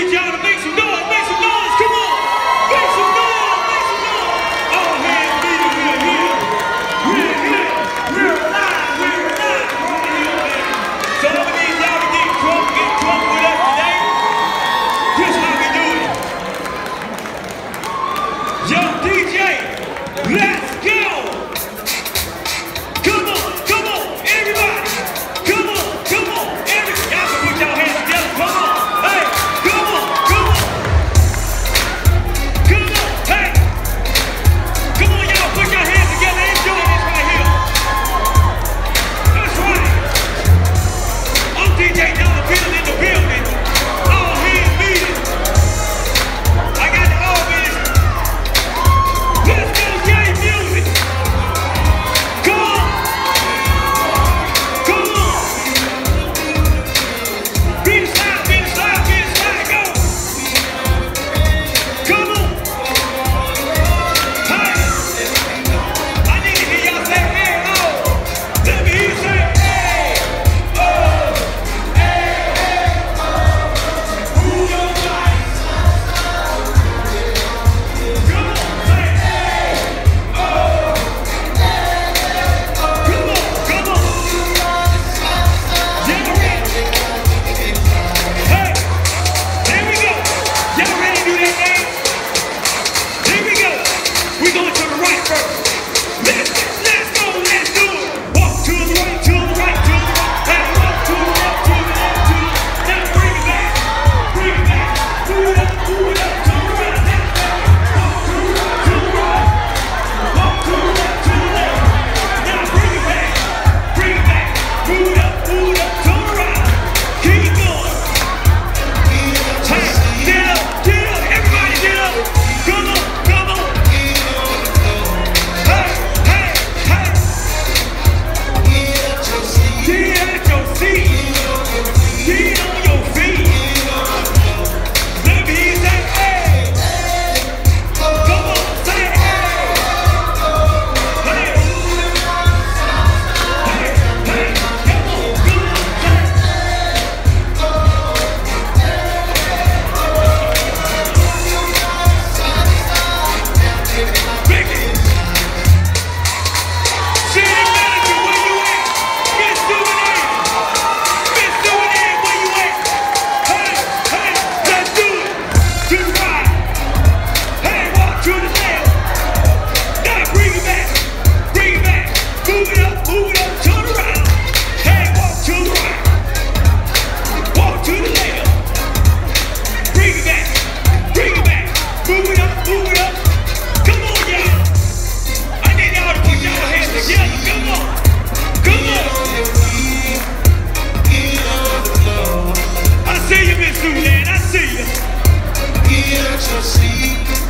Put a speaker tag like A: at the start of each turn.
A: y'all to make some noise, come on! Make some noise, All hands meeting, we're here. We're alive, over here, man. So I'm gonna need y'all to get drunk with us today. Here's how we do it. Yo, DJ, let's go! Come on, everybody! Come on, everybody! Y'all can put y'all hands together, come on! Hey, come on! Hey! Come on, y'all, put your hands together, enjoy this right here! That's right! I'm DJ Dollar Bill in the building! All hands meeting! I got the audience! Let's go, Jay Music! Come on! Be the slide, go! Come on! Hey! I need to hear y'all say, hey, oh! Let me hear you say, hey, oh! Who your life? Come on, say, hey, oh! Come on! Y'all ready? Hey! There we go! Y'all ready to do that dance? Here we go! We going to the right first. Let's go, let's do it! Walk to the right, to the right. Hey, walk to the left, to the left. Now bring it back. Move it up, to the right. Walk to the right, to the right. Walk to the left, to the left. Now bring it back. Move it up, to the right. Keep going. Hey, get up, everybody get up. Come on. Hey. Get at your seat. Get on your feet. Let me hear you say, hey. Come on, say, hey. Hey. Come on, Vicky. City manager, where you at? Miss Souvenir, where you at? Hey, let's do it. To the right. Hey, walk to the left. Now bring it back. Move it up to the right. Hey, walk to the right. Walk to the left. Bring it back. Move it up. Come on, y'all. I need y'all to put y'all hands together. Come on. I see you, Miss Susan. I see you.
B: Get at your seat.